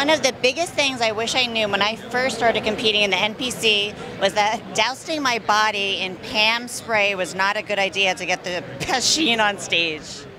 One of the biggest things I wish I knew when I first started competing in the NPC was that dousing my body in Pam spray was not a good idea to get the best sheen on stage.